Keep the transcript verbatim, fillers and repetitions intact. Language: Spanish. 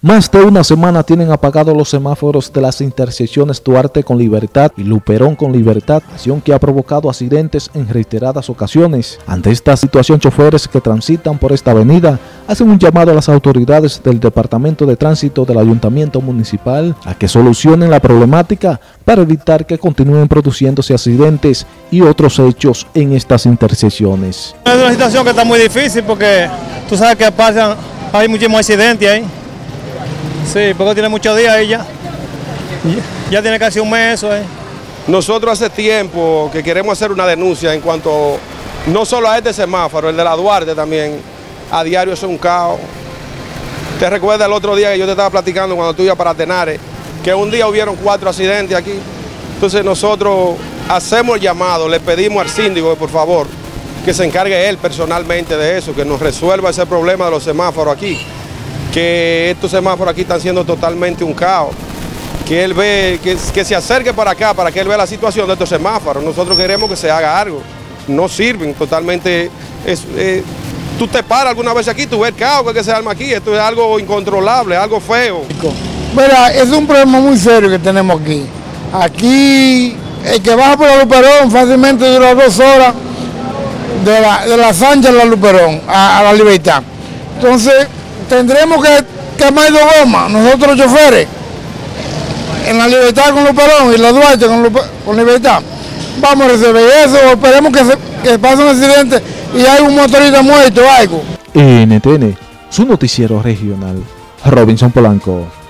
Más de una semana tienen apagados los semáforos de las intersecciones Duarte con Libertad y Luperón con Libertad, acción que ha provocado accidentes en reiteradas ocasiones. Ante esta situación, choferes que transitan por esta avenida hacen un llamado a las autoridades del Departamento de Tránsito del Ayuntamiento Municipal a que solucionen la problemática para evitar que continúen produciéndose accidentes y otros hechos en estas intersecciones. Es una situación que está muy difícil porque tú sabes que pasan, hay muchísimos accidentes ahí. Sí, porque tiene muchos días ahí ya. Ya tiene casi un mes eso. Eh. Nosotros hace tiempo que queremos hacer una denuncia en cuanto no solo a este semáforo, el de la Duarte también, a diario es un caos. ¿Te recuerdas el otro día que yo te estaba platicando cuando tú ibas para Tenares, que un día hubieron cuatro accidentes aquí? Entonces nosotros hacemos el llamado, le pedimos al síndico que por favor que se encargue él personalmente de eso, que nos resuelva ese problema de los semáforos aquí, que estos semáforos aquí están siendo totalmente un caos, que él ve, que, que se acerque para acá para que él vea la situación de estos semáforos. Nosotros queremos que se haga algo, no sirven totalmente, es, eh, tú te paras alguna vez aquí, tú ves el caos que se arma aquí, esto es algo incontrolable, algo feo. Mira, es un problema muy serio que tenemos aquí. Aquí, el que baja por la Luperón fácilmente dura dos horas de la, de la Sánchez a la Luperón, a, a la Libertad. Entonces, tendremos que quemar dos gomas, nosotros los choferes, en la Libertad con Luperón y la Duarte con, Luper, con Libertad. Vamos a resolver eso, esperemos que, se, que pase un accidente y hay un motorista muerto o algo. N T N, su noticiero regional, Robinson Polanco.